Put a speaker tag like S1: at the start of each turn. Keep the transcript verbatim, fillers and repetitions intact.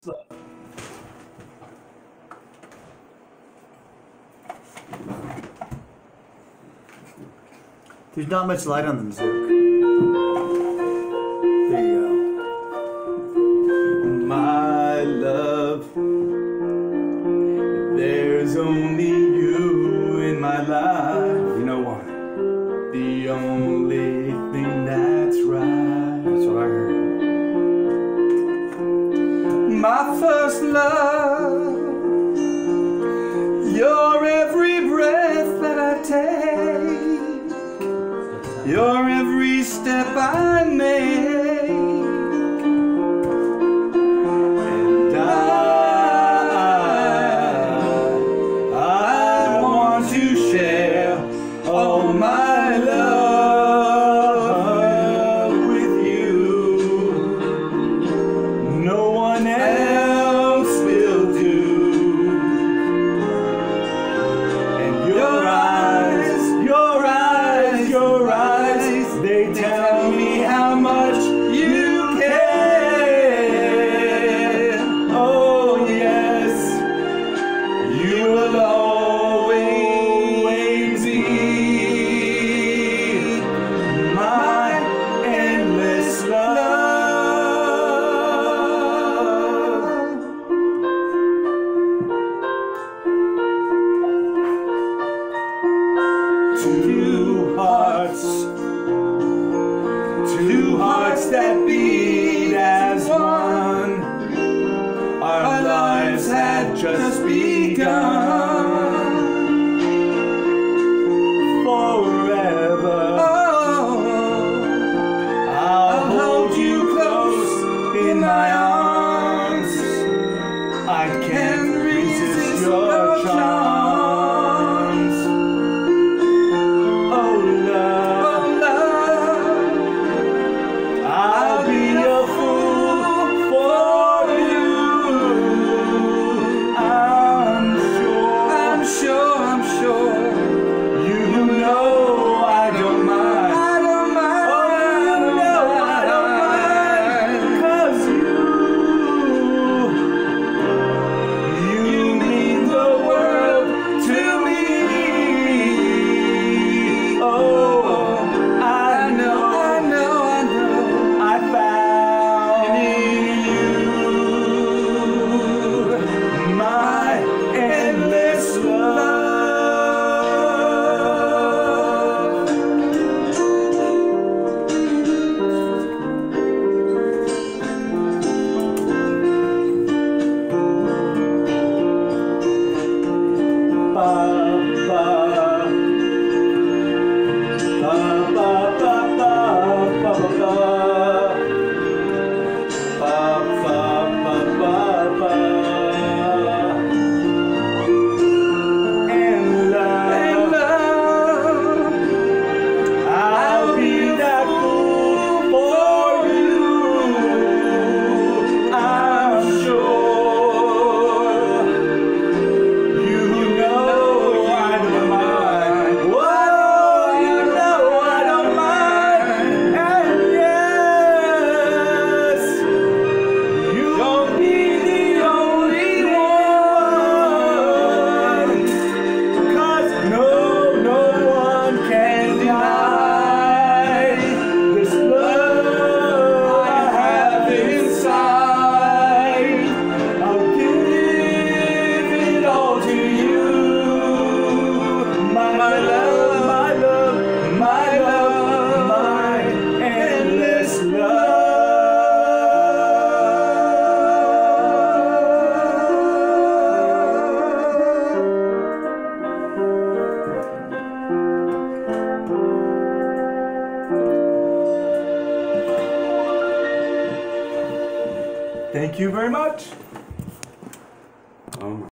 S1: There's not much light on them, Zook. There you go. My love, there's only you in my life.
S2: You know what?
S1: The only thing that's right.
S2: That's what I heard.
S1: My first love, your every breath that I take, your every step I make, and I, I want to share all my love with you. No one else will do. And your eyes, your eyes, your eyes, they tell me how much you care. Oh yes, you will always be my endless love. Two hearts, two hearts that beat as one. Our lives had just begun. Forever, I'll hold you close in my arms. I can't resist your charms. Oh love, I'll be a fool for you. I'm sure, I'm sure, I'm sure. You know I don't mind. I don't mind. Oh, you know I don't mind. 'Cause you, you mean the world to me. Oh, I know, I know, I know. I found in you my endless love. Ba, ba, ba, ba, ba, ba, ba, ba, ba. Ba, ba, ba, ba, ba. And love, I'll be that fool for you. I'm sure. You know I don't mind. Whoa, you know I don't mind. And yes, you'll be the only one. 'Cause no, no one can deny this love I have inside. I'll give it all to you. My love, my love, my love, my endless love. Thank you very much.
S2: Oh my.